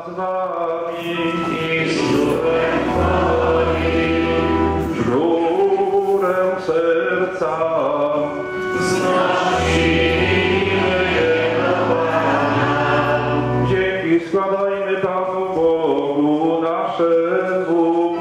z wami i z duchem Twoim. W górę serca znosimy je do Pana. Dzięki składajmy Panu Bogu naszemu.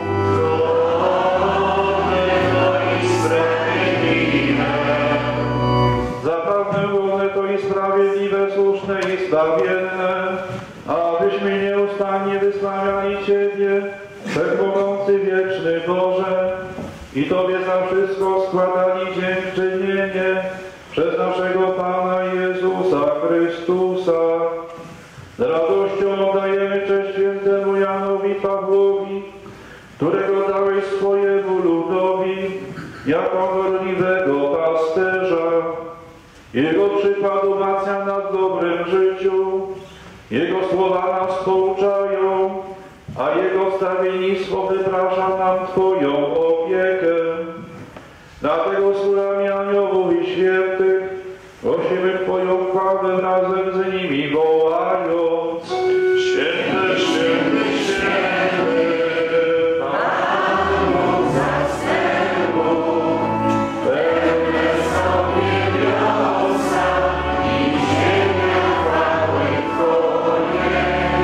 Zaprawdę wolne to i sprawiedliwe, słuszne i zbawienne, abyśmy nieustannie wysławiali Ciebie, Wszechmogący wieczny Boże, i Tobie za wszystko składali dziękczynienie przez naszego Pana Jezusa Chrystusa. Z radością oddajemy cześć świętemu Janowi Pawłowi, którego dałeś swojemu ludowi jako gorliwego pasterza. Jego przykład umacnia nas w dobrym życiu, Jego słowa nas pouczają, a Jego wstawiennictwo wyprasza nam Twoją opiekę. Dlatego z chórami aniołów i świętych prosimy Twoją chwałę razem z nimi wołając: Święty, święty, święty, Pan Bóg zastępów, pełne są niebiosa i ziemia chwały Twojej.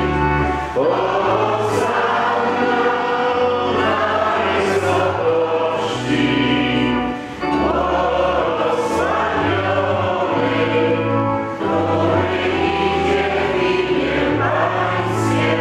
Hosanna najwysokości, błogosławiony, który idzie w imię Pańskie.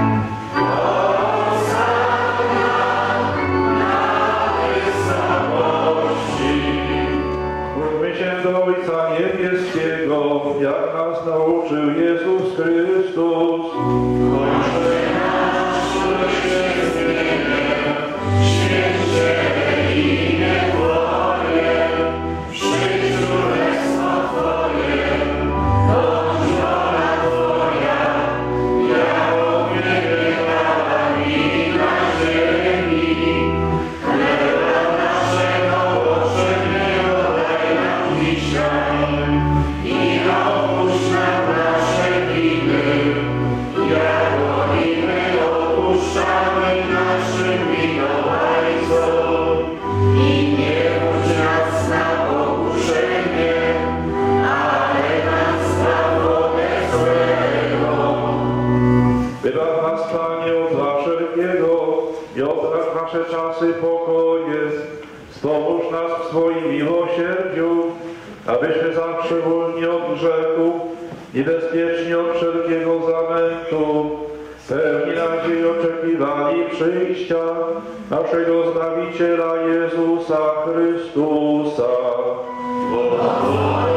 Hosanna na wysokości. Módlmy się do Ojca Niebieskiego, jak nas nauczył Jezus Chrystus. Ojcze nasz, któryś jest w niebie, święć się imię Twoje, przyjdź królestwo Twoje, bądź wola Twoja, jako w niebie tak i na ziemi. Chleba naszego powszedniego daj nam dzisiaj i odpuść nam nasze winy, jako i my odpuszczamy naszym winowajcom. I nie wódź nas na pokuszenie, ale nas zbaw ode złego. Wybaw nas, Panie, od zła wszelkiego i odwróć nasze czasy pokojem. Wspomóż nas w swoim miłosierdziu, abyśmy zawsze wolni od grzechu i bezpieczni od wszelkiego zamętu, pełni nadziei oczekiwali przyjścia naszego Zbawiciela Jezusa Chrystusa.